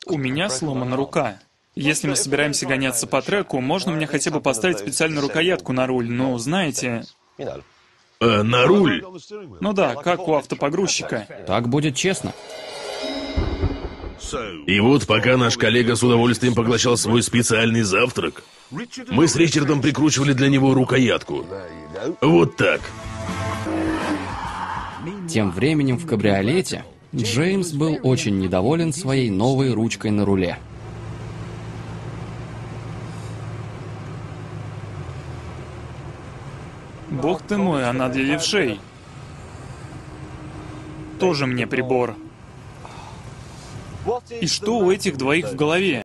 У меня сломана рука. Если мы собираемся гоняться по треку, можно мне хотя бы поставить специальную рукоятку на руль? Ну, знаете... На руль? Ну да, как у автопогрузчика. Так будет честно. И вот пока наш коллега с удовольствием поглощал свой специальный завтрак, мы с Ричардом прикручивали для него рукоятку. Вот так. Тем временем в кабриолете Джеймс был очень недоволен своей новой ручкой на руле. Бог ты мой, она для левшей. Тоже мне прибор. И что у этих двоих в голове?